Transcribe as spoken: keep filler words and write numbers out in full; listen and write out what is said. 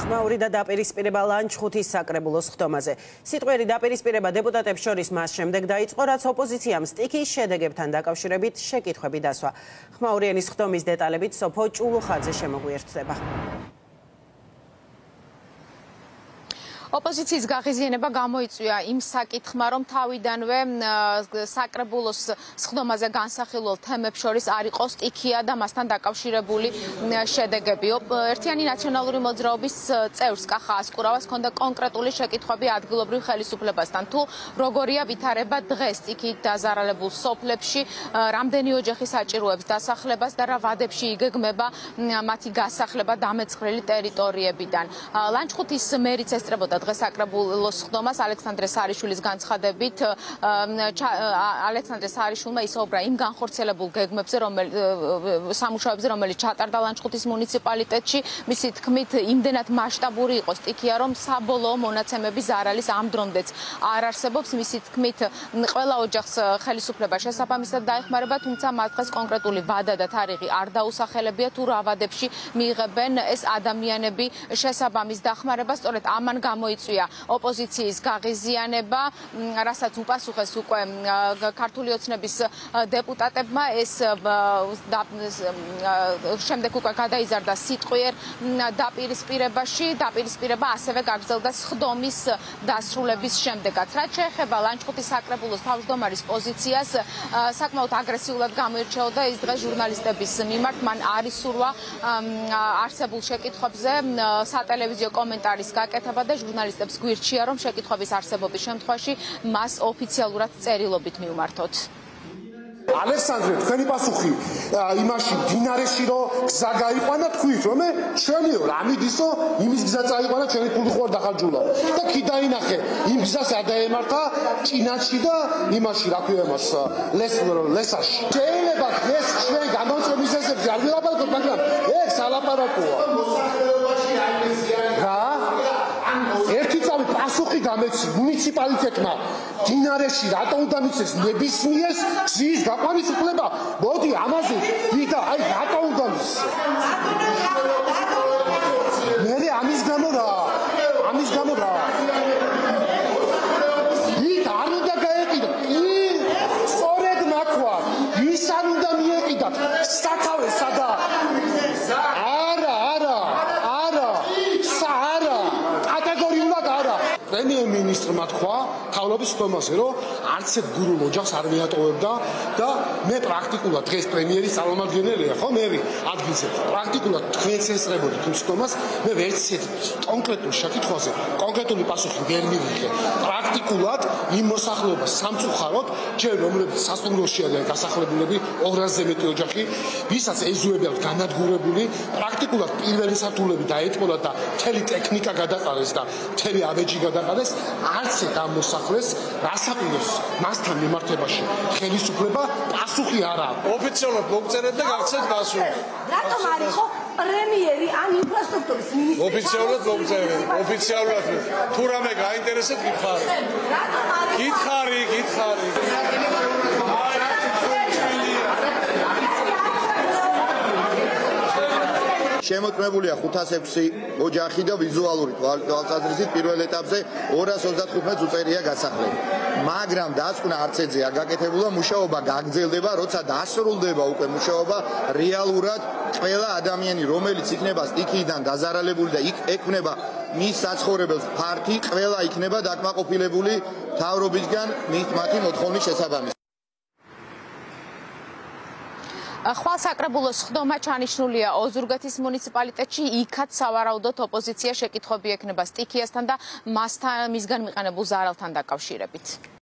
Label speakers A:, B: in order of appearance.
A: ხმაური და დაპირისპირება ლანჩხუთის საკრებულოს ხდომაზე. სიტყვიერი დაპირისპირება დეპუტატებს შორის მას შემდეგ დაიწყო, რაც ოპოზიციამ სტიქიის შედეგებთან დაკავშირებით შეკითხვები დასვა. ხმაური ენის ხდომის დეტალებით სოფო ჭულუხაძე შემოგვიერთდება.
B: ოპოზიციის გაღიზიანება გამოიწვია იმ საკითხმა, რომ თავიდანვე საკრებულოს სხდომაზე განსახილველ თემებს შორის არ იყო სტიქია და მასთან დაკავშირებული შედეგები. ერთიანი ნაციონალური მოძრაობის წევრს კახა ასკურავას ჰქონდა კონკრეტული შეკითხვები ადგილობრივ ხელისუფლებასთან. თუ როგორია ვითარება დღეს სტიქიით დაზარალებულ სოფლებში, რამდენი ოჯახი საჭიროებს დასახლებას და რა ვადებში იგეგმება მათი გასახლება დამეწყრელი ტერიტორიებიდან. ლანჩხუთის მერიც ესწრებოდა დღეს საკრებულოს ხდომას ალექსანდრე სარიშვილის განცხადებით. ალექსანდრე სარიშვილმა ისაუბრა იმ განხორციელებულ გეგმებზე, სამუშაოებზე, რომელიც ჩატარდა ლანჩხუთის მუნიციპალიტეტში. მისი თქმით, იმდენად მასშტაბური იყო სტიქია, რომ საბოლოო მონაცემები ზარალის ამ დრომდეც არ არსებობს. მისი თქმით, ყველა ოჯახს ხელისუფლება შესაბამისად დაეხმარება, თუმცა მათ დღეს კონკრეტული ვადა და თარიღი არ დაუსახელებია, თუ რა ვადებში მიიღებენ ეს ადამიანები შესაბამის დახმარებას. სწორედ ამან გამოიწვია ოპოზიციის გაღიზიანება, რასაც უპასუხეს უკვე ქართული ოცნების დეპუტატებმა. ეს შემდეგ უკვე გადაიზარდა სიტყვიერ დაპირისპირებაში. დაპირისპირება ასევე გაგრძელდა სხდომის დასრულების შემდეგაც. რაც შეეხება ლანჩხუთის საკრებულოს თავმჯდომარის პოზიციას, საკმაოდ აგრესიულად გამოირჩეოდა ის დღეს ჟურნალისტების მიმართ. მან არ ისურვა არსებულ შეკითხვებზე სატელევიზიო კომენტარის გაკეთება და ჟურნალისტებს გვირჩია, რომ შეკითხვების არსებობის შემთხვევაში მას ოფიციალურად წერილობით მივმართოთ.
C: ალექსანდრე, თქვენი პასუხი იმაში დინარეში რომ გზა გაიყვანა, თქვით რომ ჩვენიო რამიდისო იმის გზა წაიყვანა, ჩვენი ფული ხო არ დახარჯულა და კი დაინახე იმ გზას არ დაემართა ჭინაში და იმაში რა ქვია მას ლესაში. შეიძლება ეს ჩვენ გამომწვევი მიზეზებზე არ ვილაპარაკოთ, მაგრამ ეს სალაპარაკოა. რა? ერთი წამი პასუხი გამეცი მუნიციპალიტეტმა დინარეში რატო უნდა მიცეს ნებისმიერს გზის გაყვანის უფლება? მოდი ამაზე ვიდა, აი რატო უნდა მიცეს? მე ამის გამო რა? ამის გამო რა? იქ არ უნდა გაეყიდა. კი, სწორედ ნახვა. ის არ უნდა მიეყიდათ. სათავე სადა? არა, არა, არა. საარა. კატეგორიულად არა. პრემიერ-მინისტრმა თქვა თავრობის ხდომაზე, რომ არც ერთ გურულ ოჯახს არ მიატოვებდა და მე პრაქტიკულად დღეს პრემიერის წარმომადგენელია, ხო, მე ადგილზე პრაქტიკულად თქვენს ესწრებოდით იმ ხდომას, მე ვერც ერთ კონკრეტულ შეკითხვაზე კონკრეტული პასუხი ვერ მივიღე. პრაქტიკულად იმ მოსახლეობას სამწუხაროდ, ჯერ რომლებიც სასტუმროში არიან დასახლებულები ორასზე მეტი ოჯახი, ვისაც ეზოები აქვს განადგურებული, პრაქტიკულად პირველი სართულები დაეტყოდა და მთელი ტექნიკა გადაყარეს და მთელი აბეჯი გადაყარეს. არც ერთ ამ მოსახლეს რასაკვირველს მასთან მიმართებაში ხელისუფლება პასუხი არ აქვს.
D: ოფიციალურად მოგწერეთ და გაგცეთ პასუხი.
E: რატომ არ იყო პრემიერი ან ინფრასტრუქტურის მინისტრი?
D: ოფიციალურად მოგწერეთ. ოფიციალურად თუ რამე გაინტერესებს გითხარი.
E: რატომ არ იყო?
D: გითხარი, გითხარი.
F: შემოწმებულია ხუთას ექვსი ოჯახი და ვიზუალური თვალსაზრისით პირველ ეტაპზე ორას ოცდათხუთმეტ მეტრს უწერია გასახლება. მაგრამ დასკვნა არც ეძე არ გაკეთებულა, მუშაობა გაგრძელდება, როცა დასრულდება უკვე მუშაობა, რეალურად ყველა ადამიანი, რომელიც იქნება სტიქიიდან დაზარალებული და ექმნება მის საცხოვრებელს ფართი, ყველა იქნება დაკმაყოფილებული მთავრობისგან მათი მოთხოვნის შესაბამისად.
B: ხვალ საკრებულოს ხდომა ჩანიშნულია ოზურგეთის მუნიციპალიტეტში, იქაც სავარაუდოდ ოპოზიცია შეკითხვები ექნება სტიქიასთან და მასთან მისგან მიყენებულ ზარალთან დაკავშირებით.